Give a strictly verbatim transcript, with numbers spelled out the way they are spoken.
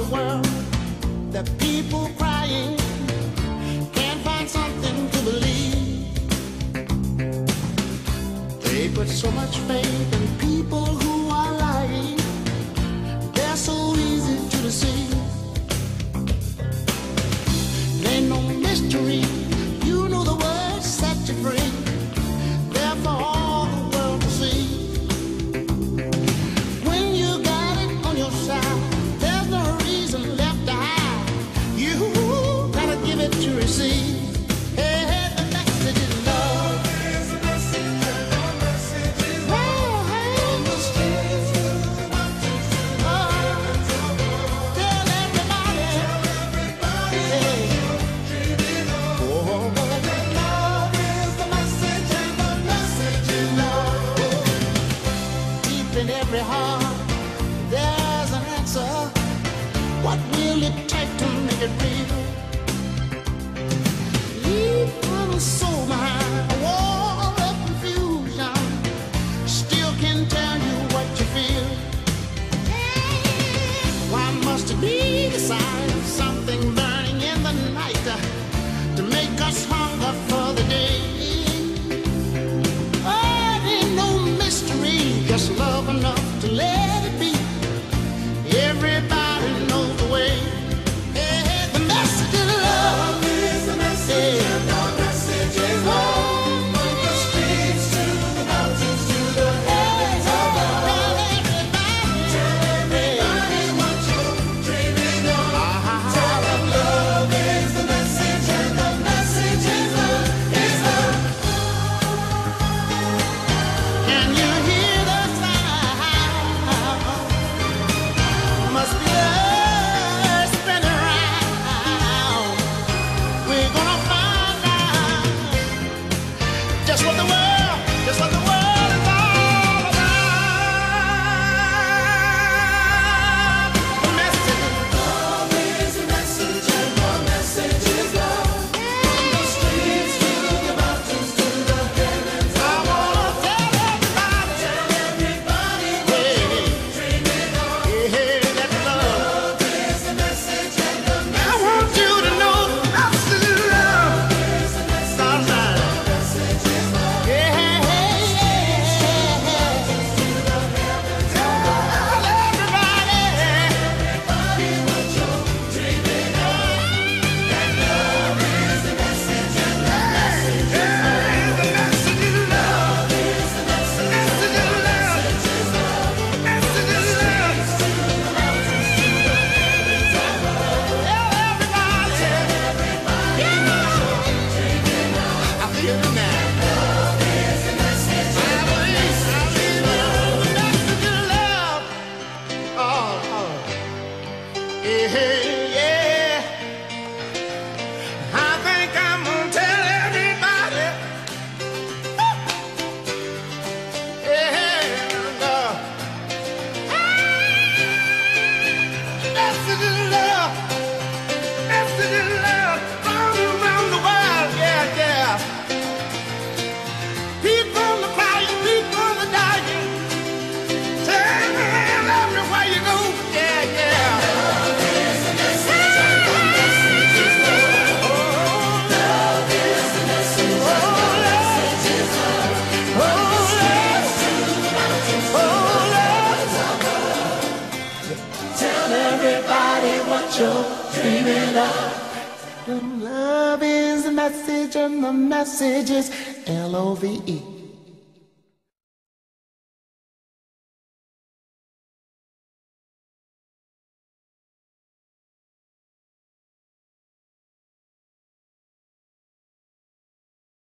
the world, the people crying can't find something to believe. They put so much faith in people who are lying. They're so easy to deceive. Ain't no mystery, you know the word set you free. There for all the world to see. When you got it on your side, there's no reason left to hide. You gotta give it to receive. Hey, hey, the message is love. Is the message, and the message is love. On the streets, the mountains, oh, tell everybody, tell everybody, hey. In every heart, there's an answer. What will it take to make it real? Leave from a soul behind a wall of confusion. Still can tell you what you feel. Why must it be the sign of something burning in the night to, to make us hunger for the day? Just love enough to let it be. Everybody knows the way. Hey, hey, the message is love. Love is the message, yeah. And the message is love. From the streets to the mountains to the heavens above. Tell everybody, tell everybody what you're dreaming of. Uh-huh. Tell them love is the message, and the message is love, is love. Can you hear? Must be us spinning around. We're gonna find out just what the world, just what the world is all about. The message is love is the message, and the message is love. From the streets to the mountains to the heavens. I wanna tell everybody, tell everybody what you're dreaming of. Yeah. Yeah, I think I'm gonna tell everybody. Yeah, love. Message is love. Message is love. All around the world, yeah, yeah. People are crying, people are dying. Tell everywhere you go, yeah, yeah. What you're dreaming of. Love is the message, and the message is L O V E.